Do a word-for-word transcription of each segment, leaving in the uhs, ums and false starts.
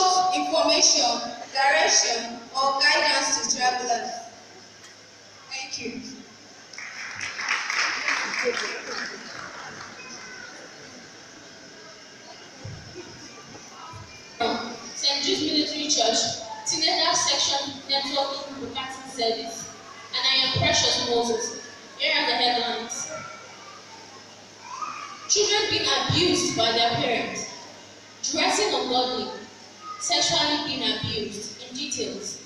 promote information, direction, or guidance to travelers. Thank you. Saint Jude's Military Church, Teenager Section Networking Broadcasting Service, and I am Precious Moses. Here are the headlines. Children being abused by their parents, dressing ungodly, sexually being abused. In details.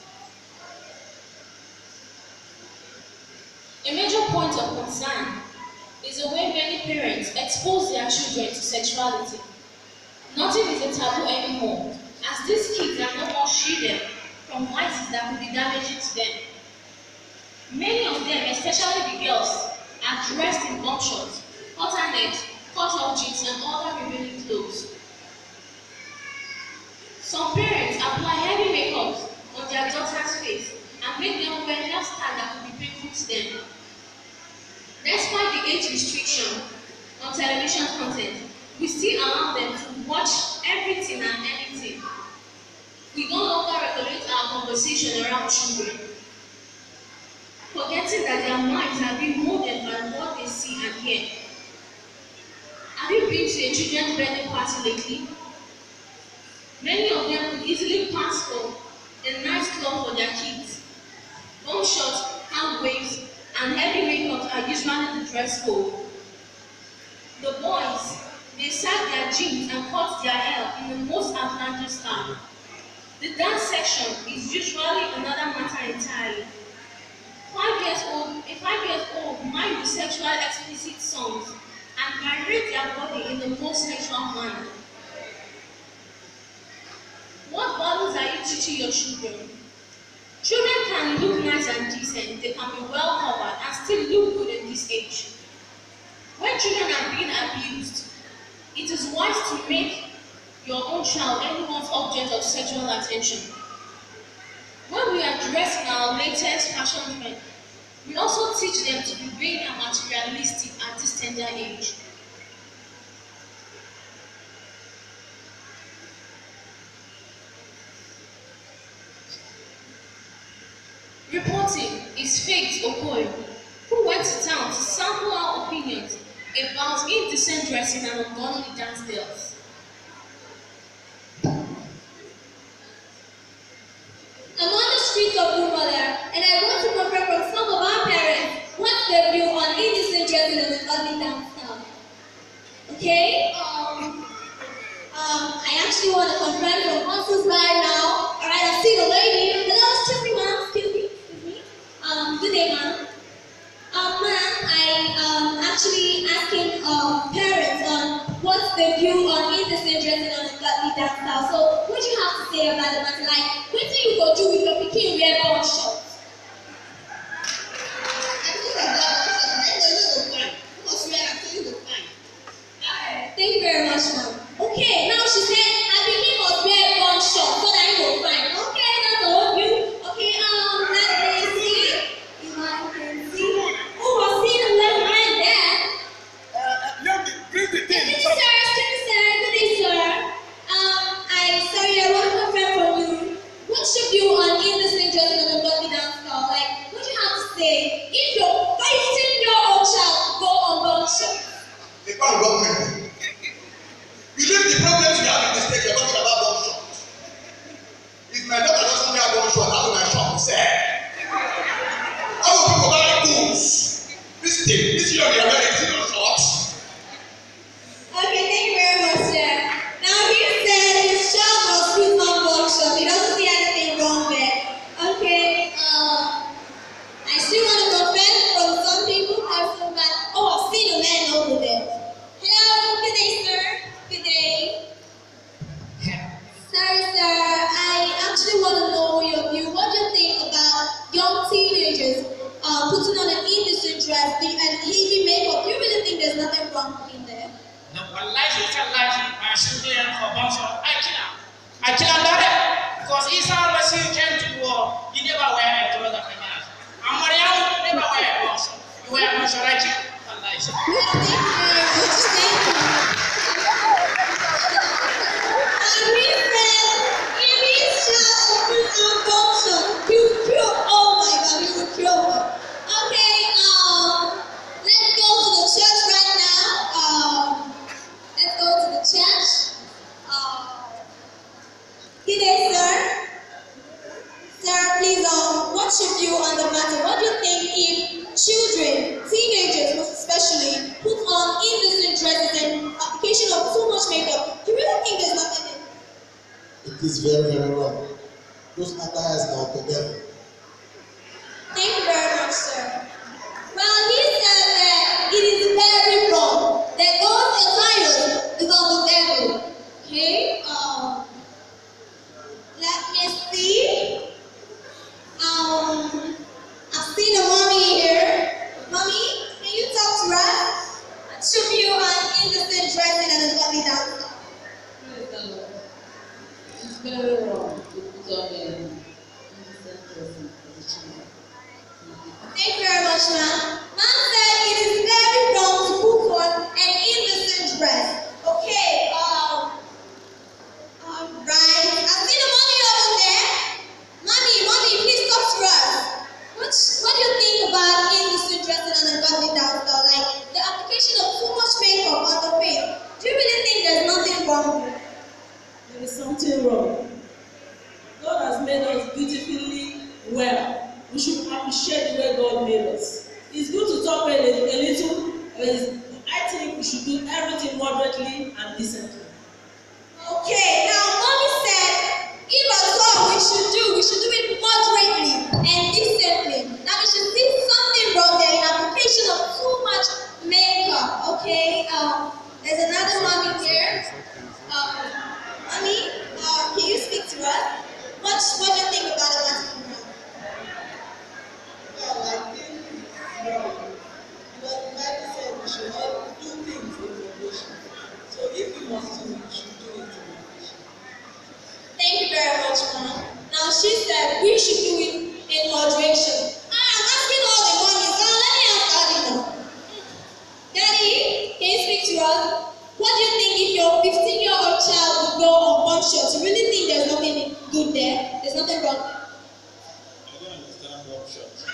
A major point of concern is the way many parents expose their children to sexuality. Nothing is a taboo anymore, as these kids are no more shielded from vices that could be damaging to them. Many of them, especially the girls, are dressed in bomb shorts, alternate, cut-off jeans, and other revealing clothes. Some parents apply heavy makeup on their daughter's face and make them wear hairstyles that could be painful to them. Despite the age restriction on television content, we still allow them to watch everything and anything. We no longer regulate our conversation around children, forgetting that their minds are being molded by what they see and hear. Have you been to a children's birthday party lately? Many of them could easily pass for a nice club for their kids. Bomb shots, hand waves, and heavy makeup are usually the dress code. The boys, they sag their jeans and cut their hair in the most outlandish style. The dance section is usually another matter entirely. Five years old, a five years old might be sexual explicit songs and gyrate their body in the most sexual manner. What values are you teaching your children? Children can look nice and decent, they can be well covered and still look good in this age. When children are being abused, it is wise to make your own child anyone's object of sexual attention. When we are dressing our latest fashion trend, we also teach them to be vain and materialistic at this tender age. Reporting is Faith Okoye, who went to town to sample our opinions about indecent dressing and ungodly dance girls. I'm on the streets of Bumala, and I want to confirm from some of our parents what's their view on indecent dressing and ungodly dance style. Okay? Um, um, I actually want to confirm from Hunter's by now. Alright, I see the lady. Hello, excuse me, ma'am. Excuse me. Excuse me. Um, good day, ma'am. Um, ma'am, I um actually asking um parents on what's their view on indecent dressing and ungodly dance style. So, what do you have to say about the matter? Like, what do you go do with your pikin wear bomb shorts? Thank you very much, ma'am. Okay, now she said her pikin must wear bomb shorts so that he will find. Okay, that's the whole view. Okay, um, let me see. If I can see. Oh, I see the left hand there. Uh, bring the thing. Excuse me, sir. Excuse me, sir. Good day, sir. Um, I sorry, I want to confirm from you. What's your view on indecent dressing and ungodly dance style? Like, what do you have to say if your fifteen-year-old child go on bomb shorts? The power government. You leave the problems we have in the state. You're talking about bomb shots. If my daughter doesn't wear bomb shot, how will my shop sell? How will people buy goods? This thing, this young man is in shorts. Okay, thank you very much, sir. Now, he said his child must use on bomb shorts. He doesn't see anything wrong there. Okay, um, I still want to confirm from some people. I feel that, oh, I've seen a man over there. Hello, good day, sir. Good day. Sorry, sir. I actually want to know your view. What do you think about young teenagers uh, putting on an indecent dress and heavy makeup? Do you really think there's nothing wrong in there? No, wallahi, wallahi, I should be in for bomb shot. I can't. I can't do it because it's always you came to war. You never wear a trouser for me. I'm Mariam. You never wear a bomb shot. You wear a bomb shot. I can't. Wallahi. Thank you very much. Thank you. Good day, sir. Sir, please, um, what's your view on the matter? What do you think if children, teenagers most especially, put on indecent dresses and application of too much makeup? Do you really think there's nothing in it? It is very, very wrong. Those attires are of the devil. Thank you very much, sir. Well, he said that it is very wrong that those attires is of the devil. Okay, um, let me see. Um, I've seen a mommy here. Mommy, can you talk to us? What's your view on indecent dressing and ungodly dancing? It's very wrong to put on an indecent dressing as a child. Thank you very much, ma'am. Ma'am said it is very wrong to put on an indecent dress. Okay, um, alright. I've seen a mommy over there. Mommy, mommy, please talk to us. What, what do you think about indecent dressing and ungodly dancing? Like the application of too much makeup on the face. Do you really think there's nothing wrong with it? There is something wrong. God has made us beautifully well. We should appreciate the way God made us. It's good to talk a little, a little. I think we should do everything moderately and decently. Okay, now mommy said, if at all we should do, we should do it moderately and decently. Now we should see something wrong there in application of too much makeup. Okay, um, there's another mommy here. Um, mommy, uh, can you speak to us? What, what do you think about the matter? Well, I think it's wrong. Because the Bible said we should all do things in moderation. So if we must do it, we should do it in moderation. Thank you very much, Mom. Now she said we should do it in moderation. I'm asking all the mommies. Now let me ask Daddy now. Daddy, can you speak to us? What do you think if your fifteen-year-old child would go on bum shorts? You really think there's nothing good there? There's nothing wrong there? I don't understand bum shorts.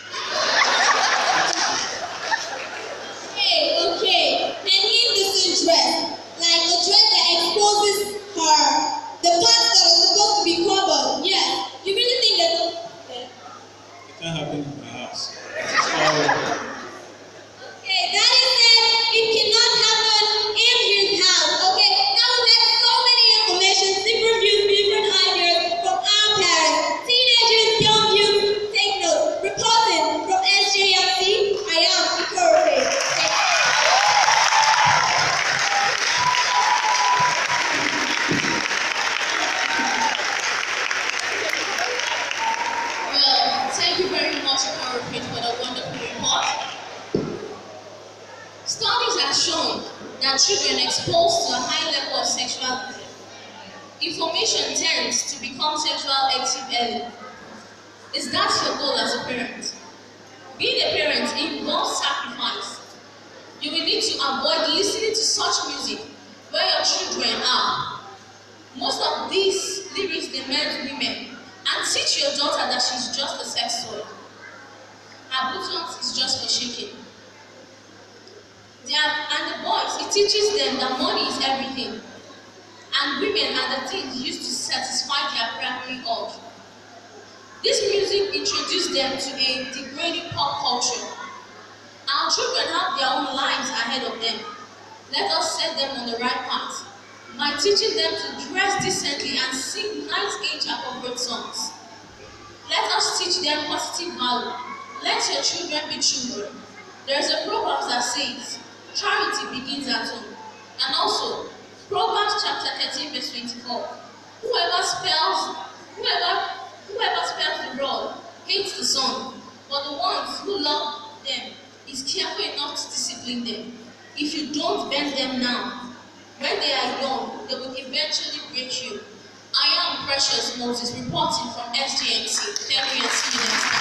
Okay, okay. An indecent dress, like a dress that exposes her, the parts that are supposed to be covered. Yeah, you really think there's nothing there? It can't happen in my house. It's far away. Okay, Daddy said it cannot happen in his house. Okay, now we've had so many information, different views, different ideas from our parents. Teenagers, young youth, take notes. Reporting from S J M C, I am Ikorofe. Well, thank you very much, Ikorofe, for the wonderful report. Studies have shown that children exposed to a high level of sexual information tends to become sexual active early. Is that your goal as a parent? Being a parent involves sacrifice. You will need to avoid listening to such music where your children are. Most of these lyrics demand women, and teach your daughter that she's just a sex toy. Her buttons is just for shaking. They are, and the boys, it teaches them that money is everything. And women are the things used to satisfy their primary urge. This music introduced them to a degrading pop culture. Our children have their own lives ahead of them. Let us set them on the right path by teaching them to dress decently and sing nice age-appropriate songs. Let us teach them positive value. Let your children be children. There is a proverb that says, charity begins at home. And also, Proverbs chapter thirteen verse twenty-four. Whoever spells, whoever, whoever spells the rod hates the son, but the ones who love them is careful enough to discipline them. If you don't bend them now, when they are young, they will eventually break you. I am Precious Moses, reporting from S J M C. Thank you and see you next time.